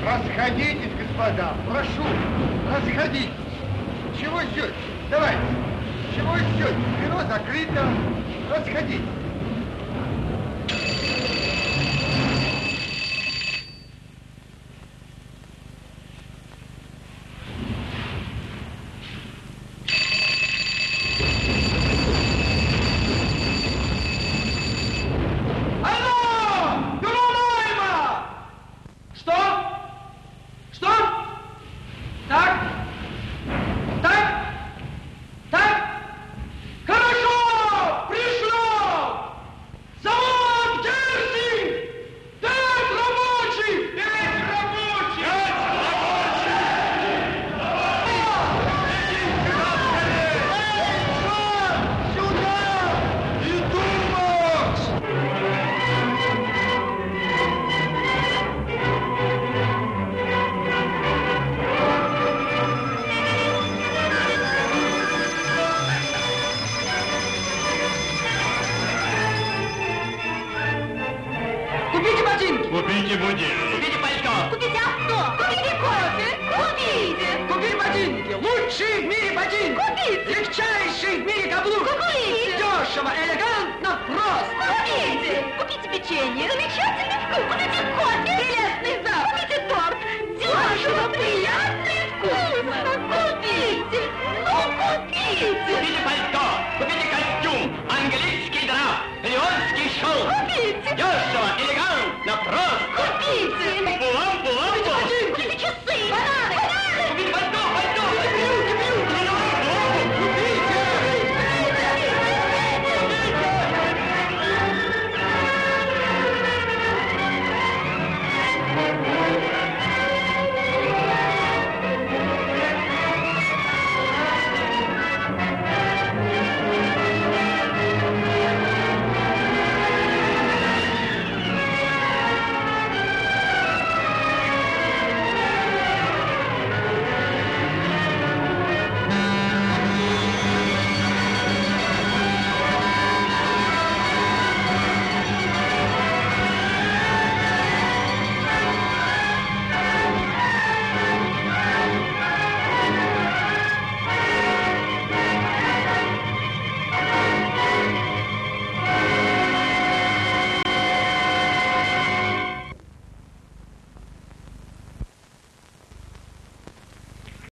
Расходитесь, господа, прошу, расходитесь. Чего ждете? Давайте. Чего ждете? Вино закрыто. Расходитесь. Купите будильник. Купите пальто. Купите авто. Купите кофе. Купите. Купите ботинки. Лучшие в мире ботинки. Купите. Легчайшие в мире каблук. Купите. Дешево, элегантно, просто. Купите. Купите печенье. Замечательный вкус. Купите кофе. Прелестный запах. Купите